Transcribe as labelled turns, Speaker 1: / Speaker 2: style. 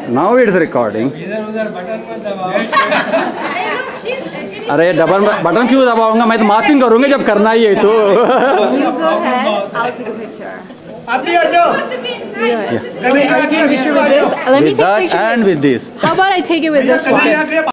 Speaker 1: Now it's recording.
Speaker 2: इधर उधर button मत दबाओ।
Speaker 1: अरे डबल बटन क्यों दबाऊंगा, मैं तो मार्किंग करूंगा जब करना ही है तो।
Speaker 3: You go ahead. I'll take a picture.
Speaker 4: आप भी आ जाओ।
Speaker 3: Are you taking a picture with this? Let me
Speaker 1: With
Speaker 3: take a
Speaker 1: that
Speaker 3: picture.
Speaker 1: and with this.
Speaker 3: How about I take it with this one?